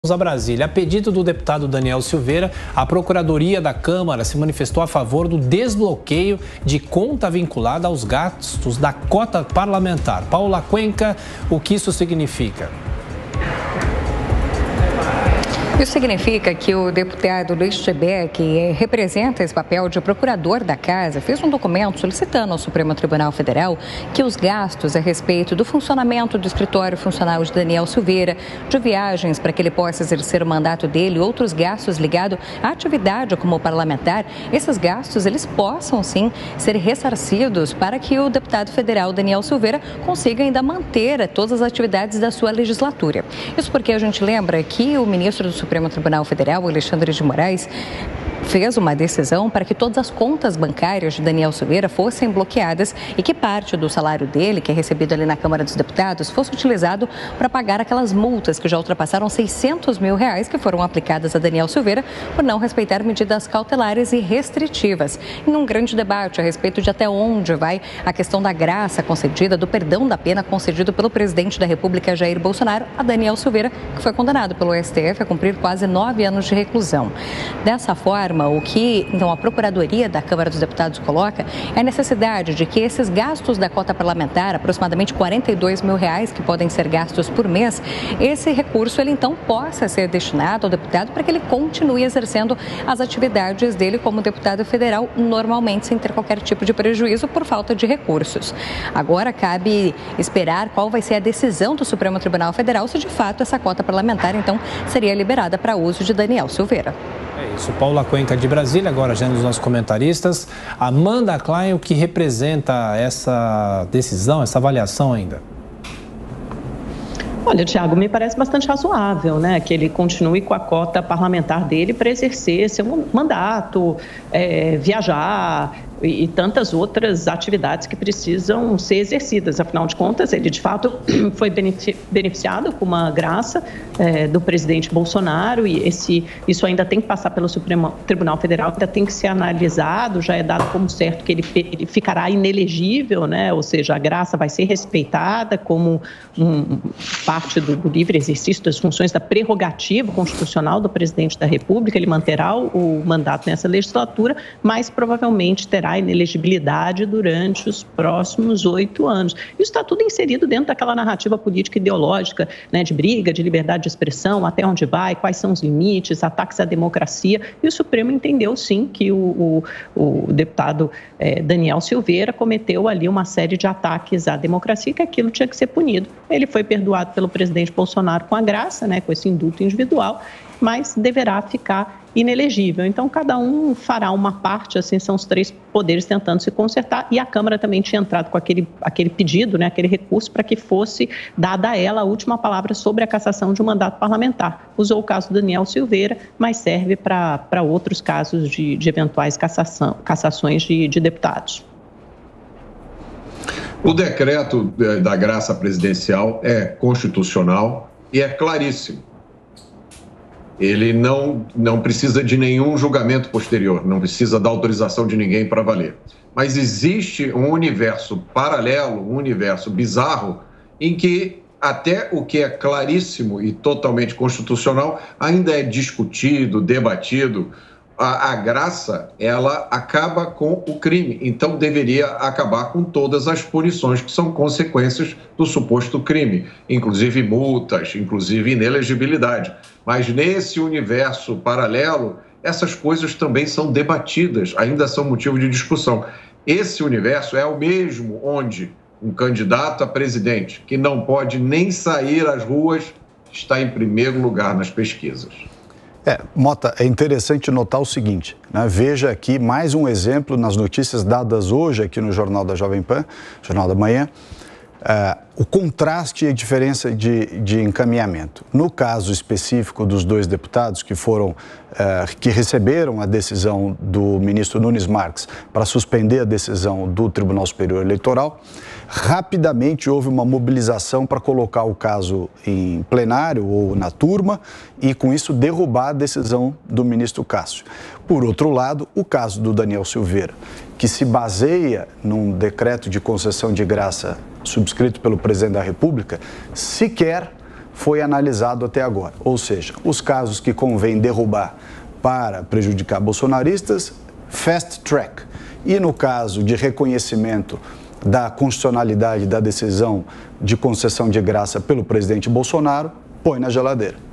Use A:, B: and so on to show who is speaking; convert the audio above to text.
A: A Brasília. A pedido do deputado Daniel Silveira, a Procuradoria da Câmara se manifestou a favor do desbloqueio de conta vinculada aos gastos da cota parlamentar. Paula Cuenca, o que isso significa?
B: Isso significa que o deputado Luiz Tchebe, que representa esse papel de procurador da Casa, fez um documento solicitando ao Supremo Tribunal Federal que os gastos a respeito do funcionamento do escritório funcional de Daniel Silveira, de viagens para que ele possa exercer o mandato dele, outros gastos ligados à atividade como parlamentar, esses gastos eles possam sim ser ressarcidos para que o deputado federal Daniel Silveira consiga ainda manter todas as atividades da sua legislatura. Isso porque a gente lembra que o ministro do Supremo Tribunal Federal, Alexandre de Moraes, fez uma decisão para que todas as contas bancárias de Daniel Silveira fossem bloqueadas e que parte do salário dele, que é recebido ali na Câmara dos Deputados, fosse utilizado para pagar aquelas multas que já ultrapassaram R$600 mil que foram aplicadas a Daniel Silveira por não respeitar medidas cautelares e restritivas. Em um grande debate a respeito de até onde vai a questão da graça concedida, do perdão da pena concedido pelo presidente da República, Jair Bolsonaro, a Daniel Silveira, que foi condenado pelo STF a cumprir quase 9 anos de reclusão. Dessa forma, o que então a Procuradoria da Câmara dos Deputados coloca é a necessidade de que esses gastos da cota parlamentar, aproximadamente R$42 mil que podem ser gastos por mês, esse recurso ele então possa ser destinado ao deputado para que ele continue exercendo as atividades dele como deputado federal normalmente, sem ter qualquer tipo de prejuízo por falta de recursos. Agora cabe esperar qual vai ser a decisão do Supremo Tribunal Federal se de fato essa cota parlamentar então seria liberada para uso de Daniel Silveira.
A: É isso, Paula Cuenca de Brasília, agora já nos nossos comentaristas. Amanda Klein, o que representa essa decisão, essa avaliação ainda?
C: Olha, Tiago, me parece bastante razoável, né, que ele continue com a cota parlamentar dele para exercer seu mandato, viajar e tantas outras atividades que precisam ser exercidas. Afinal de contas, ele de fato foi beneficiado com uma graça do presidente Bolsonaro e isso ainda tem que passar pelo Supremo Tribunal Federal, ainda tem que ser analisado, já é dado como certo que ele ficará inelegível, né? Ou seja, a graça vai ser respeitada como parte do livre exercício das funções da prerrogativa constitucional do presidente da República. Ele manterá o mandato nessa legislatura, mas provavelmente terá inelegibilidade durante os próximos 8 anos. Isso está tudo inserido dentro daquela narrativa política ideológica, né, de briga, de liberdade de expressão, até onde vai, quais são os limites, ataques à democracia. E o Supremo entendeu, sim, que o deputado Daniel Silveira cometeu ali uma série de ataques à democracia, que aquilo tinha que ser punido. Ele foi perdoado pelo presidente Bolsonaro com a graça, né, com esse indulto individual, mas deverá ficar inelegível. Então, cada um fará uma parte, assim, são os 3 poderes tentando se consertar, e a Câmara também tinha entrado com aquele pedido, né, aquele recurso para que fosse dada a ela a última palavra sobre a cassação de um mandato parlamentar. Usou o caso do Daniel Silveira, mas serve para outros casos de eventuais cassações de deputados.
D: O decreto da graça presidencial é constitucional e é claríssimo. Ele não precisa de nenhum julgamento posterior, não precisa da autorização de ninguém para valer. Mas existe um universo paralelo, um universo bizarro, em que até o que é claríssimo e totalmente constitucional ainda é discutido, debatido. A graça, ela acaba com o crime, então deveria acabar com todas as punições que são consequências do suposto crime, inclusive multas, inclusive inelegibilidade. Mas nesse universo paralelo, essas coisas também são debatidas, ainda são motivo de discussão. Esse universo é o mesmo onde um candidato a presidente, que não pode nem sair às ruas, está em primeiro lugar nas pesquisas.
E: Mota, é interessante notar o seguinte, né? Veja aqui mais um exemplo nas notícias dadas hoje aqui no Jornal da Jovem Pan, Jornal da Manhã, o contraste e a diferença de encaminhamento. No caso específico dos 2 deputados que receberam a decisão do ministro Nunes Marques para suspender a decisão do Tribunal Superior Eleitoral, rapidamente houve uma mobilização para colocar o caso em plenário ou na turma e, com isso, derrubar a decisão do ministro Cássio. Por outro lado, o caso do Daniel Silveira, que se baseia num decreto de concessão de graça subscrito pelo presidente da República, sequer foi analisado até agora. Ou seja, os casos que convém derrubar para prejudicar bolsonaristas, fast track. E no caso de reconhecimento da constitucionalidade da decisão de concessão de graça pelo presidente Bolsonaro, põe na geladeira.